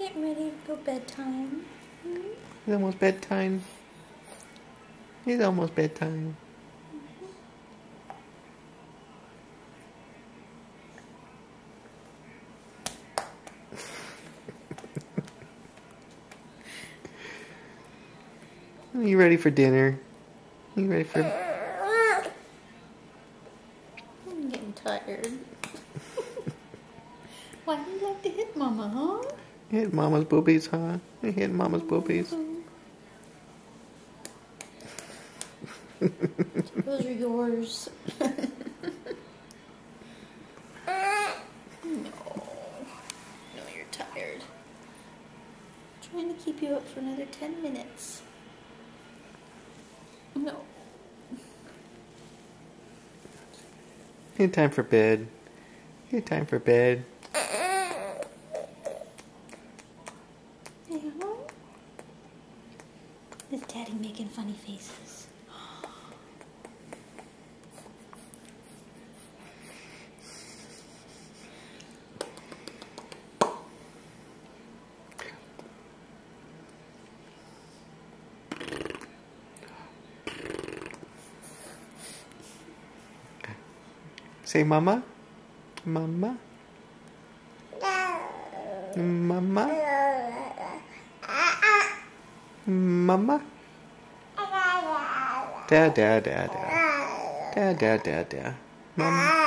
getting ready to go bedtime. It's almost bedtime. It's almost bedtime. Are you ready for dinner? Are you ready for... I'm getting tired. Why do you like to hit Mama, huh? Hit Mama's boobies, huh? You hit Mama's boobies. Those are yours. No, you're tired. I'm trying to keep you up for another 10 minutes. No. It's time for bed. It's time for bed. Yeah. Is Daddy making funny faces? Say mama. Mama. Mama. Mama. Da da da da. Da da da da. Mama.